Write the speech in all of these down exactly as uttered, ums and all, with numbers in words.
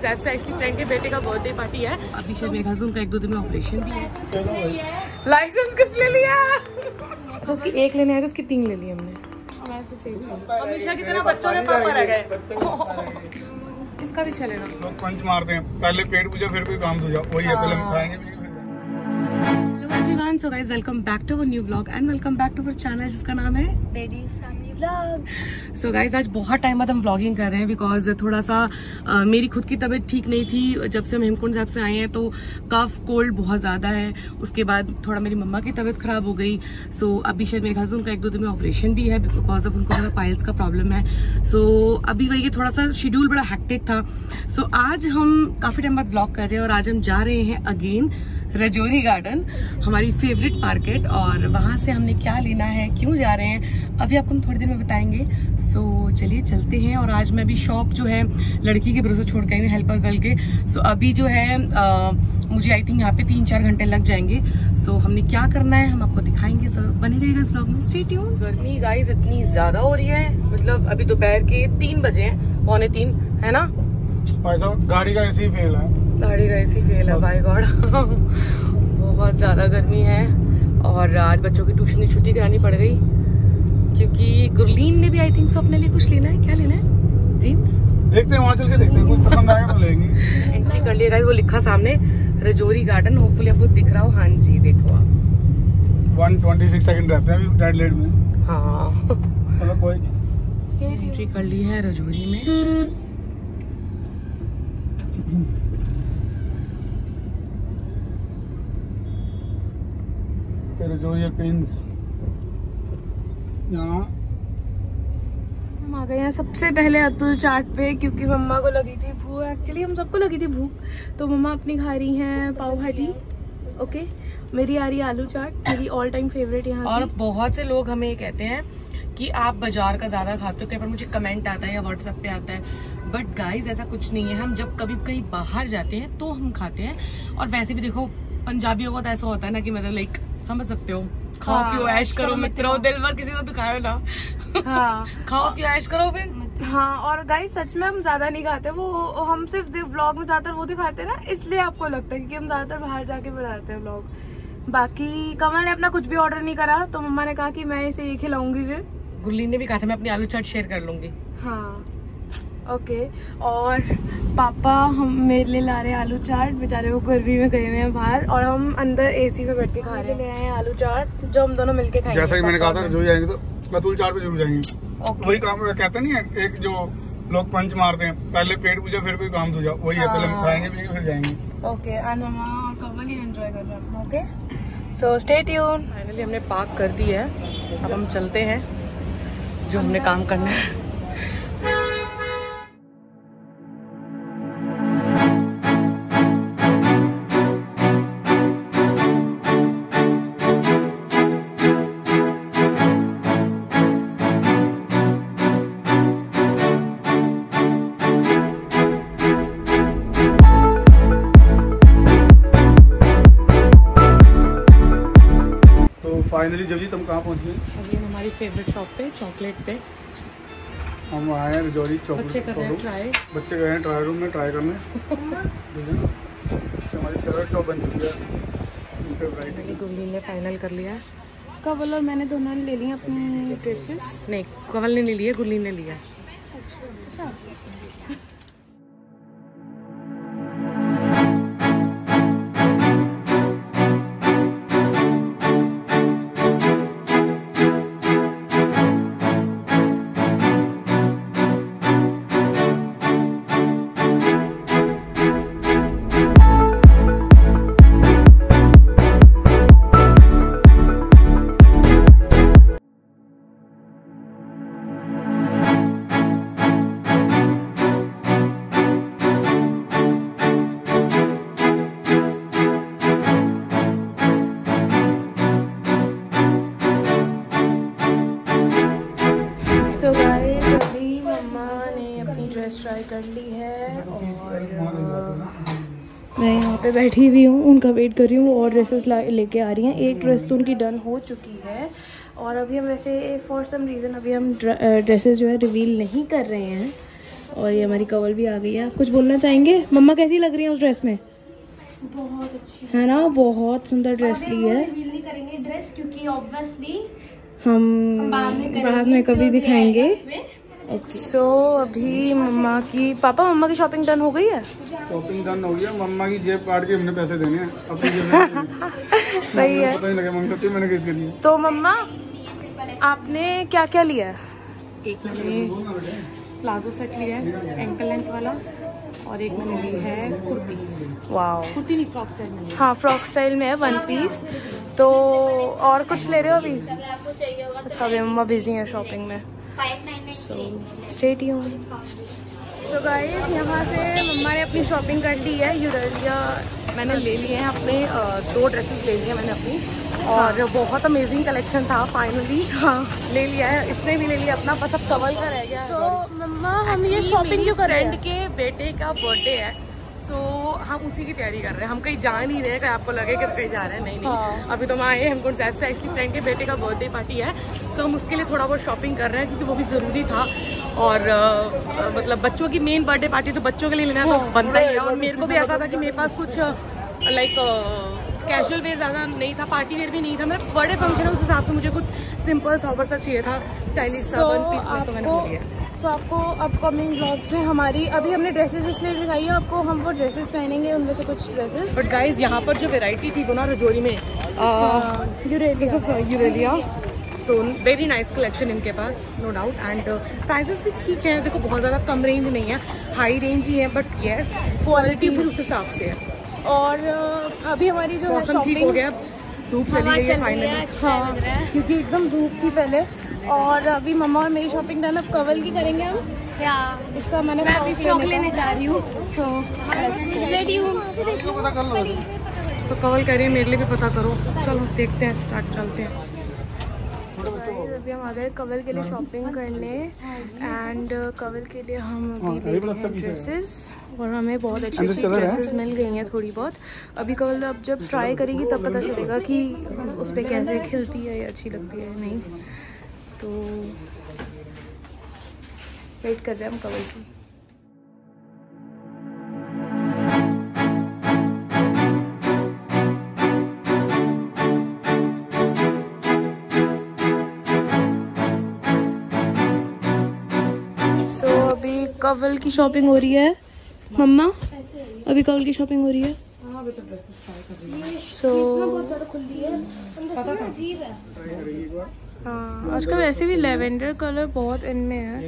जैब से actually friend के बेटे का बर्थडे पार्टी है। अभी शायद मेरे हस्बैंड का एक दो दिन में ऑपरेशन भी है। लाइसेंस किस ले लिया? अच्छा उसकी एक लेने आए थे, उसकी तीन ले ली हमने। हमेशा की तरह बच्चों ने पापा रह गए। इसका भी चलेगा। लोग पंच मारते हैं, पहले पेट पूजा फिर कोई काम दूजा, वही है, पहले खाएंगे। Hello everyone, so guys welcome back to our new vlog and welcome back to our channel जिसका नाम है Bedi family vlog. So guys आज बहुत टाइम बाद हम व्लॉगिंग कर रहे हैं बिकॉज थोड़ा सा uh, मेरी खुद की तबीयत ठीक नहीं थी। जब से हम हेमकुंड साहब से आए हैं तो कफ कोल्ड बहुत ज्यादा है। उसके बाद थोड़ा मेरी मम्मा की तबीयत खराब हो गई। सो so, अभी शायद मेरे हस्बैंड का एक दो दिन में ऑपरेशन भी है बिकॉज ऑफ उनको थोड़ा पाइल्स का प्रॉब्लम है। सो so, अभी वही थोड़ा सा शेड्यूल बड़ा हेक्टिक था। सो so, आज हम काफी टाइम बाद व्लॉग कर रहे हैं और आज हम जा रहे हैं अगेन रजौरी गार्डन, हमारी फेवरेट मार्केट। और वहां से हमने क्या लेना है, क्यों जा रहे हैं, अभी आपको हम थोड़ी देर में बताएंगे। सो so, चलिए चलते हैं। और आज मैं भी शॉप जो है लड़की के भरोसे छोड़ के आई हूँ, हेल्पर गर्ल के। सो so, अभी जो है आ, मुझे आई थिंक यहाँ पे तीन चार घंटे लग जाएंगे। सो so, हमने क्या करना है हम आपको दिखाएंगे। सर बने रहिएगा इस ब्लॉग में, स्टे ट्यून। गर्मी गाइस इतनी ज्यादा हो रही है, मतलब अभी दोपहर के तीन बजे हैं, पौने तीन है ना। गाड़ी का ऐसी फेल है, गाड़ी का ऐसी फेल है बाय गॉड। बहुत ज्यादा गर्मी है और आज बच्चों की ट्यूशन की छुट्टी करानी पड़ गई क्योंकि गुरलीन ने भी आई थिंक सो अपने लिए कुछ लेना है। क्या लेना है? जीन्स देखते हैं, वहाँ चल के देखते हैं, कुछ पसंद आएगा तो लेंगे। एंट्री कर लिएगा, वो लिखा सामने रजौरी गार्डन, होपफुली आपको दिख रहा हो। हाँ जी देखो आप वन ट्वेंटी सिक्स सेकंड रहते हैं अभी रेड लाइट में। हाँ मतलब कोई नहीं। एंट्री कर ली है रजौरी में। जो ये पिंस यहाँ हम आ गए हैं सबसे पहले अतुल चाट पे क्योंकि मम्मा को लगी थी भूख। एक्चुअली हम सबको लगी थी भूख, तो मम्मा अपनी खा रही हैं पाव भाजी। ओके, मेरी आ रही है आलू चाट, मेरी ऑल टाइम फेवरेट यहाँ। और बहुत से लोग हमें ये कहते हैं कि आप बाजार का ज्यादा खाते हो, कई बार मुझे कमेंट आता है या व्हाट्सएप पे आता है। बट गाइज ऐसा कुछ नहीं है, हम जब कभी कहीं बाहर जाते हैं तो हम खाते हैं। और वैसे भी देखो पंजाबियों का तो ऐसा होता है ना कि मतलब लाइक समझ सकते हो, खाओ हाँ, पियो ऐश करो मित्रों, दिल भर किसी को दुखाओ ना। हाँ खाओ पियो ऐश करो फिर। हाँ और गाइस सच में हम ज्यादा नहीं खाते, वो हम सिर्फ व्लॉग में ज्यादातर वो दिखाते हैं ना, इसलिए आपको लगता है क्योंकि हम ज्यादातर बाहर जाके बनाते हैं व्लॉग। बाकी कमल ने अपना कुछ भी ऑर्डर नहीं करा तो मम्मा ने कहा कि मैं इसे ये खिलाऊंगी। फिर गुरलीन ने भी कहा था मैं अपनी आलू चाट शेयर कर लूंगी। हाँ ओके okay. और पापा हम मेरे लिए ला रहे हैं आलू चाट, बेचारे वो गर्मी में गए हुए हैं बाहर, और हम अंदर एसी में बैठ के खा रहे हैं। ले आए हैं आलू चाट जो हम दोनों मिलके खाएंगे। जैसा कि मैंने कहा था जो जाएंगे तो अतुल चाट पे जरूर जाएंगे। okay. वही काम कहते नहीं है, एक जो लोग पंच मारते हैं, पहले पेट पूजा फिर कोई काम दूजा, वही है, पहले खाएंगे भी फिर जाएंगे। ओके एंड मम्मा और कमल ही एंजॉय कर रहे हैं। Okay so stay tune. Finally हमने पार्क कर दी है, अब हम चलते हैं जो हमने काम करना है। फाइनली जब जी तुम कहाँ पहुँच गए? अभी हम हमारी फेवरेट शॉप पे चॉकलेट पे हम आए हैं, रजौरी चॉकलेट। बच्चे कर रहे हैं ट्राई, बच्चे गए हैं ट्राई रूम में ट्राई करने। हमारी फेवरेट शॉप बन चुकी है। गुरलीन ने फाइनल कर लिया है। कवल और मैंने दोनों ने ले लिया अपने ड्रेसेस। नहीं कवल ने नहीं लिया, गुरलीन ने लिया। अच्छा ट्राई कर ली है और मैं यहाँ पे बैठी हुई हूँ, उनका वेट कर रही हूँ। और ड्रेसेस लेके आ रही हैं, एक ड्रेस तो उनकी डन हो चुकी है और अभी हम वैसे फॉर सम रीज़न अभी हम ड्रेसेस जो है रिवील नहीं कर रहे हैं और ये हमारी कवल भी आ गई है। कुछ बोलना चाहेंगे? मम्मा कैसी लग रही है उस ड्रेस में? बहुत अच्छी है ना, बहुत सुंदर ड्रेस ली है। रिवील नहीं करेंगे ड्रेस क्योंकि ऑब्वियसली हम बाद में बाद में कभी दिखाएंगे। ओके सो so, अभी मम्मा की पापा मम्मा की शॉपिंग डन हो गई है? शॉपिंग डन हो गया। मम्मा की जेब काट के हमने पैसे देने हैं अपनी जेब में। सही है। पता ही लगे मम्मी कहती है मैंने खरीद के दिए। तो मम्मा आपने क्या क्या लिया है? एक मैंने प्लाजो सेट लिया है एंकल लेंथ वाला, और एक मैंने ली है कुर्ती। वाओ, कुर्ती नहीं, फ्रॉक स्टाइल में। हाँ फ्रॉक स्टाइल में है, वन पीस। तो और कुछ ले रहे हो अभी? अच्छा, अभी मम्मा बिजी हैं शॉपिंग में। So stay tuned. So guys, यहाँ से मम्मा ने अपनी शॉपिंग कर ली है। यूरेलिया मैंने ले लिए हैं अपने दो ड्रेसेस ले लिए मैंने अपनी, और बहुत अमेजिंग कलेक्शन था। फाइनली हाँ ले लिया है, इसने भी ले लिया अपना, बस अब कवल का रह गया। तो मम्मा हम ये शॉपिंग क्यों कर रहे हैं? फ्रेंड के बेटे का बर्थडे है, सो हम उसी की तैयारी कर रहे हैं। हम कहीं जा नहीं रहे, कहीं आपको लगे कि कहीं जा रहे हैं, नहीं नहीं हाँ। अभी तो हम आए हैं हेमकुंड साहिब से। एक्चुअली फ्रेंड के बेटे का बर्थडे पार्टी है, सो हम उसके लिए थोड़ा बहुत शॉपिंग कर रहे हैं क्योंकि वो भी ज़रूरी था। और आ, मतलब बच्चों की मेन बर्थडे पार्टी तो बच्चों के लिए लेना तो बनता ही है। और मेरे को भी ऐसा था कि मेरे पास कुछ लाइक कैजुअल वेयर ज़्यादा नहीं था, पार्टी वेयर भी नहीं था। मतलब बर्थडे फंक्शन है, उस हिसाब से मुझे कुछ सिंपल सॉबर सा चाहिए था, स्टाइलिश सा वन पीस में, तो मैंने वो लिया। सो so, आपको अपकमिंग व्लॉग्स में हमारी अभी हमने ड्रेसेस इसलिए दिखाई है आपको, हम वो ड्रेसेस पहनेंगे, उनमें से कुछ ड्रेसेस। बट गाइज यहाँ पर जो वेराइटी थी वो ना रजौरी में यूरेलिया, सो वेरी नाइस कलेक्शन इनके पास, नो डाउट। एंड प्राइसेस भी ठीक है, देखो बहुत ज़्यादा कम रेंज नहीं है, हाई रेंज ही है, बट येस क्वालिटी फिर उस हिसाब से है। और uh, अभी हमारी जो मौसम ठीक हो गया, धूप चली गई है फाइनली, हाँ, क्योंकि एकदम धूप थी पहले। और अभी मम्मा और मेरी शॉपिंग डन, अब कवल की करेंगे हम। क्या इसका मैंने मैं अभी फ्रॉक लेने जा रही हूँ। सो रेडी हूँ। सो कवल करिए, मेरे लिए भी पता करो। चलो देखते हैं, स्टार्ट चलते हैं। अभी हम आ गए कवल के लिए शॉपिंग करने, एंड कवल के लिए हम अभी ले रहे हैं ड्रेसेस, और हमें बहुत अच्छी अच्छी ड्रेसेस मिल गई हैं थोड़ी बहुत। अभी कवल अब जब ट्राई करेगी तब पता चलेगा कि उस पर कैसे खिलती है या अच्छी लगती है नहीं। तो वेट कर रहे हैं हम कवल की। कवल की शॉपिंग हो रही है मम्मा, अभी कवल की शॉपिंग हो रही है। सो हाँ, आजकल वैसे भी लेवेंडर कलर बहुत इनमें है।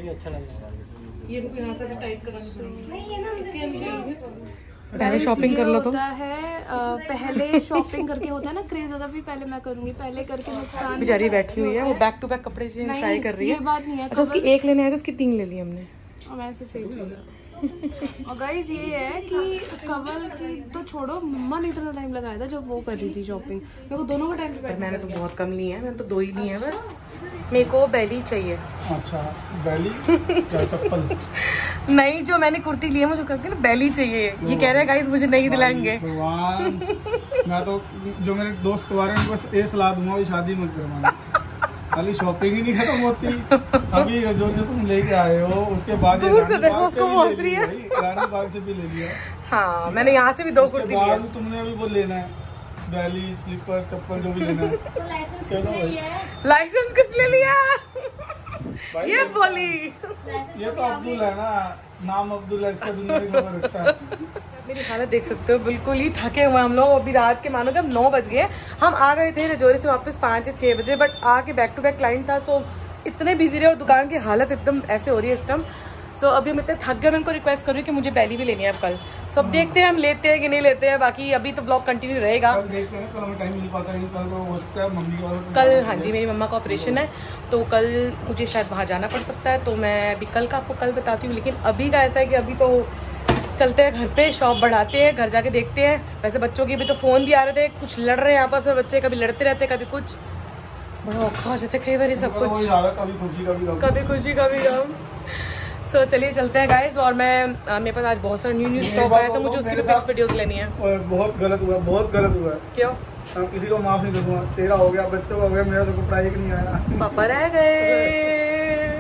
पहले शॉपिंग कर लो तो होता है, आ, पहले शॉपिंग करके होता है ना क्रेज होता है, भी पहले मैं करूंगी, पहले करके नुकसान। बेचारी बैठी हुई है, वो बैक टू बैक कपड़े ट्राई कर रही है। ये बात नहीं है। अच्छा, उसकी एक लेने आए तो उसकी तीन ले ली हमने, और मैं सिर्फ एक लूँगा। और गाइस ये है कि कवल की तो छोड़ो, मम्मा ने इतना टाइम लगाया था जब वो कर रही थी शॉपिंग, मेरे को दोनों का टाइम पर मैंने तो बहुत कम ली है, मैंने तो दो ही ली है बस। मेरे को बेली चाहिए। अच्छा बेली क्या चप्पल? नहीं, जो मैंने कुर्ती ली है मुझे कहती है ना बेली चाहिए, ये कह रहे हैं गाइस मुझे नहीं दिलाएंगे। भगवान, मैं तो जो मेरे दोस्त कुंवारे हैं बस ये सलाह दूंगा, शादी मत करवाना, खाली शॉपिंग ही नहीं खत्म होती। अभी जो जो तुम लेके आए हो उसके बाद दूर से देखो उसको पहुंच रही है, रानी बाग से भी ले लिया। हाँ, मैंने यहाँ से भी दो कुर्ती ली है। तुमने अभी वो लेना है, बैली स्लीपर चप्पल जो भी लेना है। लाइसेंस किस ले लिया? ये बोली ये तो अब्दुल है ना, नाम अब्दुल है, इसका दुनिया की खबर रखता है। मेरी हालत देख सकते हो, बिल्कुल ही थके हुए हम लोग। अभी रात के मानो कि अब नौ बज गए, हम आ गए थे रजौरी से वापस पाँच या छः बजे, बट आके बैक टू बैक क्लाइंट था, सो इतने बिजी रहे और दुकान की हालत एकदम ऐसे हो रही है इस टाइम। सो अभी हम इतने थक गए, मैं उनको रिक्वेस्ट कर रही हूँ कि मुझे बैली भी लेनी है अब कल। सो अब देखते हैं हम लेते हैं कि नहीं लेते हैं, बाकी अभी तो ब्लॉग कंटिन्यू रहेगा। कल देखते हैं, कल हमें टाइम मिल पाता है, कल वो होता है मम्मी का। कल हाँ जी, मेरी मम्मा का ऑपरेशन है, तो कल मुझे शायद वहाँ जाना पड़ सकता है, तो मैं अभी कल का आपको कल बताती हूँ। लेकिन अभी का ऐसा है कि अभी तो चलते हैं घर पे, शॉप बढ़ाते हैं, घर जाके देखते हैं। वैसे बच्चों के भी तो फोन भी आ रहे थे, कुछ लड़ रहे हैं आपस में बच्चे, कभी लड़ते रहते कभी कुछ, बड़ा औखा हो जाता है कई बार ये सब कुछ, कभी खुशी कभी गम, कभी खुशी कभी गम। सो चलिए चलते हैं गाइस। और मैं आ, मेरे पास आज बहुत सारा न्यू न्यू स्टॉक आया, तो मुझे उसकी भी फिक्स वीडियोस लेनी है। बहुत गलत हुआ, बहुत गलत हुआ। क्यों? मैं किसी को माफ नहीं करूँगा, तेरा हो गया, बच्चों का हो गया, मेरा तो प्राइज नहीं आया, पापा रह गए।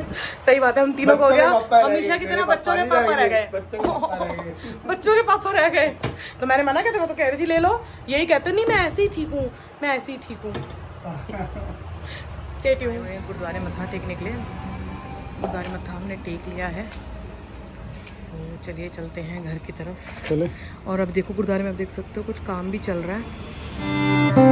सही बात है, हम तीनों को हो गया। पापा रह अमीशा गए, की तरह मेरे बच्चों के पापा पापा रह गए, बच्चों के पापा रह गए। बच्चों के पापा रह गए। तो मैंने मना किया था, मैं तो कह रही थी ले लो, यही कहते नहीं मैं ऐसे ही ठीक हूँ, मैं ऐसे ही ठीक हूँ। Stay tuned. गुरुद्वारे मत्था टेकने के लिए, गुरुद्वारे मत्था हमने टेक लिया है। तो चलिए चलते हैं घर की तरफ। चले। और अब देखो गुरुद्वारे में आप देख सकते हो कुछ काम भी चल रहा है।